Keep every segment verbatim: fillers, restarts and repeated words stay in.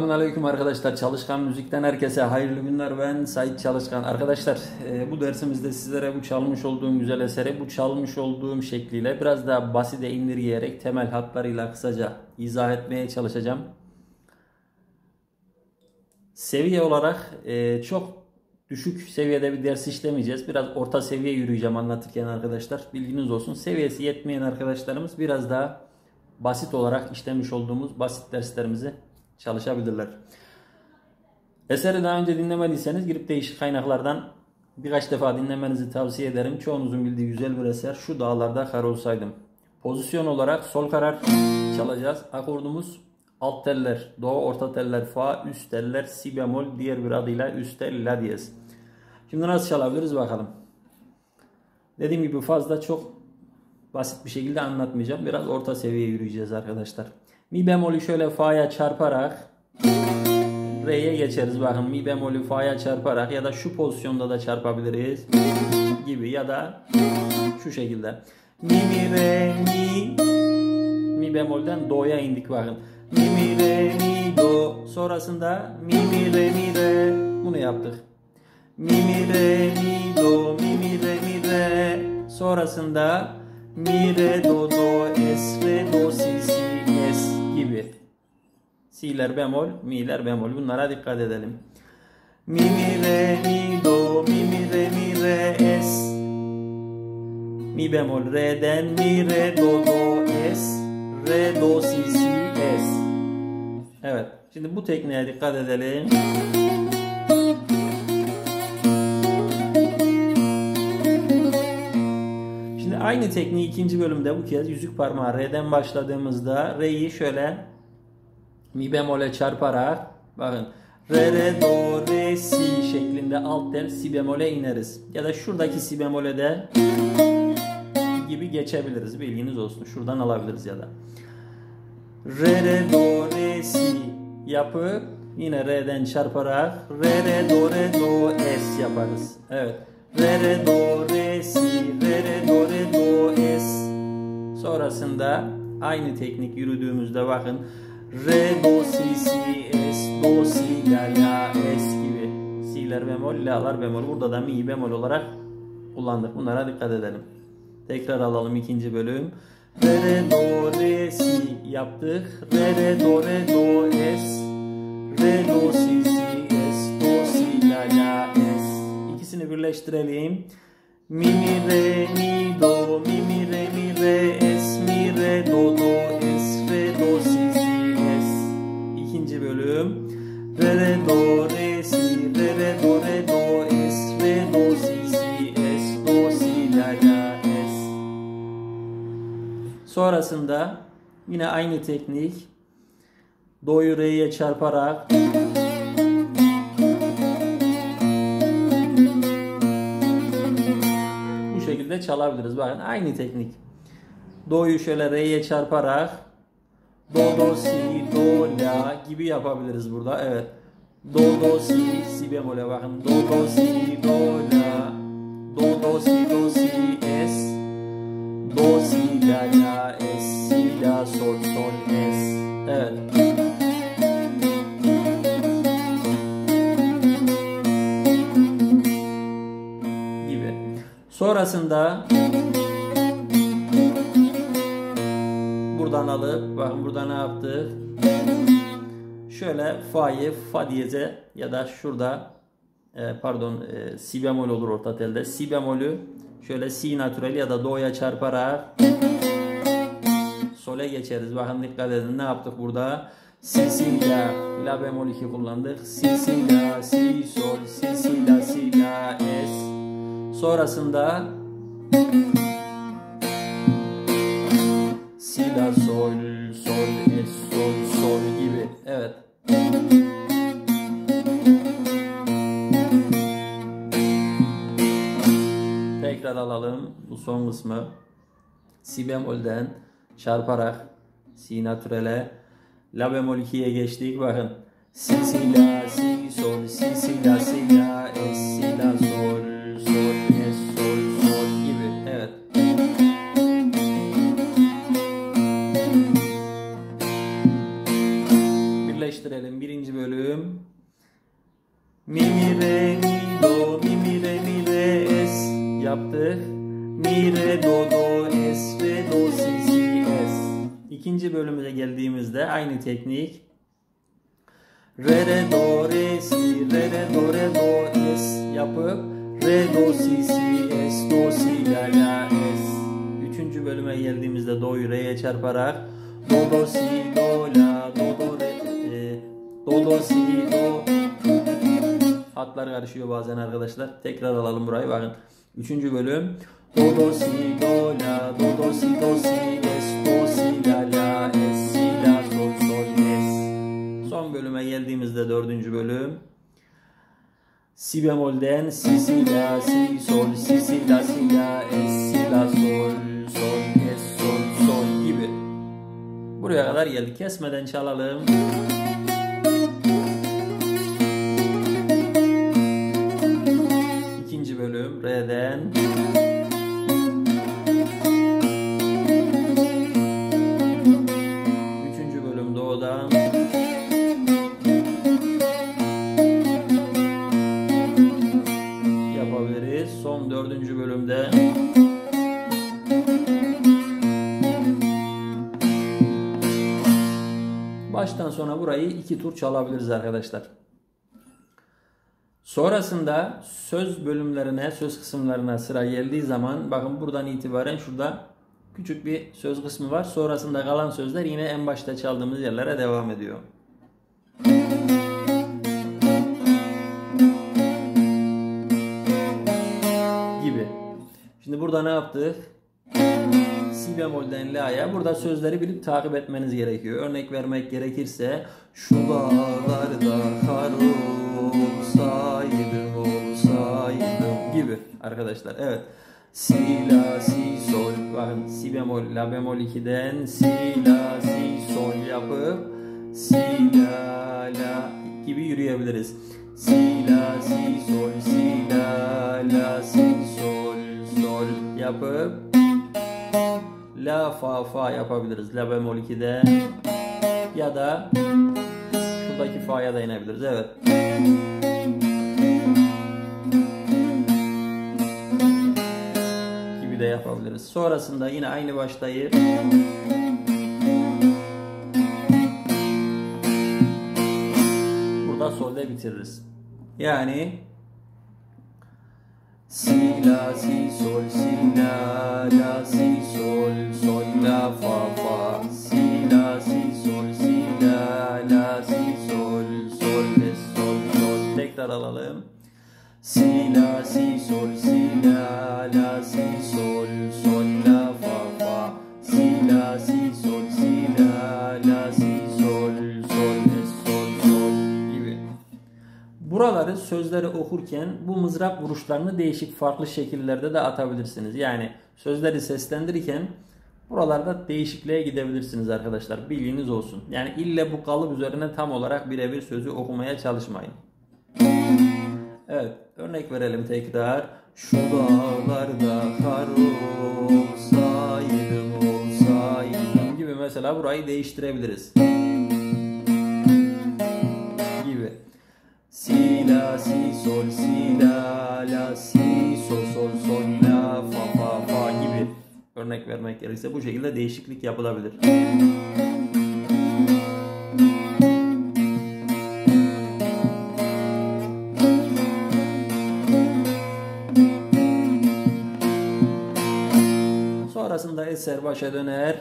Selamünaleyküm arkadaşlar. Çalışkan Müzik'ten herkese hayırlı günler. Ben Sait Çalışkan. Arkadaşlar e, bu dersimizde sizlere bu çalmış olduğum güzel eseri bu çalmış olduğum şekliyle biraz daha basite indirgeyerek temel hatlarıyla kısaca izah etmeye çalışacağım. Seviye olarak e, çok düşük seviyede bir ders işlemeyeceğiz. Biraz orta seviye yürüyeceğim anlatırken arkadaşlar. Bilginiz olsun. Seviyesi yetmeyen arkadaşlarımız biraz daha basit olarak işlemiş olduğumuz basit derslerimizi çalışabilirler. Eseri daha önce dinlemediyseniz girip değişik kaynaklardan birkaç defa dinlemenizi tavsiye ederim. Çoğunuzun bildiği güzel bir eser Şu Dağlarda Kar Olsaydım. Pozisyon olarak sol karar çalacağız. Akordumuz alt teller, do, orta teller, fa, üst teller, si bemol, diğer bir adıyla üst tel, la diyez. Şimdi nasıl çalabiliriz bakalım. Dediğim gibi fazla çok basit bir şekilde anlatmayacağım. Biraz orta seviye yürüyeceğiz arkadaşlar. Mi bemolü şöyle fa'ya çarparak re'ye geçeriz. Bakın mi bemolü fa'ya çarparak ya da şu pozisyonda da çarpabiliriz gibi ya da şu şekilde. Mi mi re mi mi bemolden do'ya indik bakın. Mi mi re mi do, sonrasında mi mi re mi re, bunu yaptık. Mi mi re mi do, mi mi re mi re, sonrasında mi re do do es re do si si es gibi. Si'ler bemol, mi'ler bemol, bunlara dikkat edelim. Mi mi re mi do, mi mi re mi re es, mi bemol re'den mi re do do es, re do si si es. Evet, şimdi bu tekniğe dikkat edelim. Şimdi aynı tekniği ikinci bölümde bu kez yüzük parmağı re'den başladığımızda re'yi şöyle mi bemole çarparak bakın re re do re si şeklinde alt tel si bemole ineriz. Ya da şuradaki si bemole de gibi geçebiliriz. Bilginiz olsun. Şuradan alabiliriz ya da. Re re do re si yapıp yine re'den çarparak re re do re do es yaparız. Evet. Re re do re si re re do re do es. Sonrasında aynı teknik yürüdüğümüzde bakın re do si si es do si la la es gibi. Si'ler bemol, la'lar bemol. Burada da mi bemol olarak kullandık. Bunlara dikkat edelim. Tekrar alalım ikinci bölüm. Re re do re si yaptık. Re re do re do es. Re do si si es do si la la es. İkisini birleştirelim. Mi mi re mi do mi mi re mi re es mi re do do es re do si si es. İkinci bölüm. Re re do re si re re do re do es re do si si es do si la la es. Sonrasında yine aynı teknik do'yu re'ye çarparak bu şekilde çalabiliriz. Bakın aynı teknik. Do'yu şöyle re'ye çarparak do do si do la gibi yapabiliriz burada. Evet. Do do si si bemole bakın. Do do si do la do do si do si es do si la la es si la sol sol es. Evet. Gibi. Sonrasında buradan alıp bakın burada ne yaptık? Şöyle fa'yı fa diyeze ya da şurada e, pardon e, si bemol olur orta telde. Si bemolü şöyle si natürel ya da do'ya çarparak sol'e geçeriz. Bakın dikkat edin ne yaptık burada? Si si la la bemol iki kullandık. Si si la si sol si si la si la es. Sonrasında si la sol sol es sol sol gibi. Evet. Tekrar alalım bu son kısmı. Si bemolden çarparak si natürele la bemol ikiye geçtik. Bakın. Si si la si sol si si la si la es si la sol sol es sol sol gibi. Evet. Birleştirelim. Birinci bölüm mi, re, do, do, es, re, do, si, si, es. İkinci bölümüne geldiğimizde aynı teknik. Re, re, do, re, si, re, re, do, re, do, es yapıp re, do, si, si, es, do, si, la, la, es. Üçüncü bölüme geldiğimizde do'yu re'ye çarparak do, do, si, do, la, do, do, re, e, do, do, si, do. Hatlar karışıyor bazen arkadaşlar. Tekrar alalım burayı bakın. Üçüncü bölüm. Do, do, si, do, la, do, do, si, do, si, es, do, si, la, la, es, si, la, sol, sol, es. Son bölüme geldiğimizde dördüncü bölüm. Si bemolden si, si, la, si, sol, si, si, la, si, la, es, si, la, sol, sol, es, sol, sol gibi. Buraya kadar geldik. Kesmeden çalalım. İkinci bölüm re'den. Üçüncü bölüm do'dan. Yapabiliriz. Son dördüncü bölümde baştan sona burayı iki tur çalabiliriz arkadaşlar. Sonrasında söz bölümlerine, söz kısımlarına sıra geldiği zaman bakın buradan itibaren şurada küçük bir söz kısmı var. Sonrasında kalan sözler yine en başta çaldığımız yerlere devam ediyor. Gibi. Şimdi burada ne yaptık? Si bemolden la'ya. Burada sözleri bilip takip etmeniz gerekiyor. Örnek vermek gerekirse şu dağlarda kar olsaydım olsaydım gibi arkadaşlar. Evet. Si, la, si, sol. Bakın si bemol, la bemol iki'den si, la, si, sol yapıp si, la, la gibi yürüyebiliriz. Si, la, si, sol, si, la, la, si, sol, sol yapıp la, fa, fa yapabiliriz. La bemol iki'den ya da şuradaki fa'ya da inebiliriz. Evet. Gibi de yapabiliriz. Sonrasında yine aynı başlayıp burada sol'de bitiririz. Yani si, la, si, sol, si, la, la, si, sol, sol, la, fa, fa. Si, la, si, sol, si, la, la, si, sol, sol, es, sol, sol. Tekrar alalım. Si, la, si, sol, si, la, la, si, sol, sol, la, fa, fa. Si, la, si, sol, si, la, la, si, sol, sol, es, sol, sol gibi. Buraları sözleri okurken bu mızrap vuruşlarını değişik farklı şekillerde de atabilirsiniz. Yani sözleri seslendirirken buralarda değişikliğe gidebilirsiniz arkadaşlar. Bilginiz olsun. Yani ille bu kalıp üzerine tam olarak birebir sözü okumaya çalışmayın. Evet. Örnek verelim tekrar. Şu dağlarda kar olsaydım olsaydım gibi mesela burayı değiştirebiliriz. Gibi. Si, la, si, sol, si, la, la, si, sol, sol, sol, la, fa, fa, fa gibi. Örnek vermek gerekirse bu şekilde değişiklik yapılabilir. Sonrasında eser başa döner.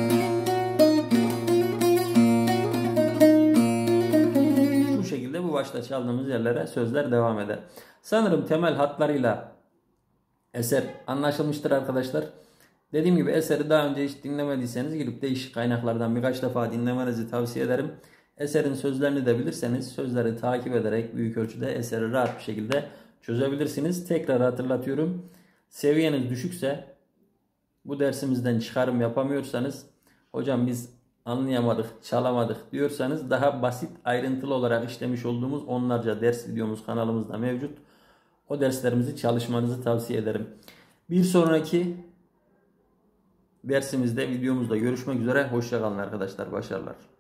Bu şekilde bu başta çaldığımız yerlere sözler devam eder. Sanırım temel hatlarıyla eser anlaşılmıştır arkadaşlar. Dediğim gibi eseri daha önce hiç dinlemediyseniz girip değişik kaynaklardan birkaç defa dinlemenizi tavsiye ederim. Eserin sözlerini de bilirseniz sözleri takip ederek büyük ölçüde eseri rahat bir şekilde çözebilirsiniz. Tekrar hatırlatıyorum. Seviyeniz düşükse, bu dersimizden çıkarım yapamıyorsanız, hocam biz anlayamadık, çalamadık diyorsanız daha basit ayrıntılı olarak işlemiş olduğumuz onlarca ders videomuz kanalımızda mevcut. O derslerimizi çalışmanızı tavsiye ederim. Bir sonraki dersimizde, videomuzda görüşmek üzere. Hoşça kalın arkadaşlar. Başarılar.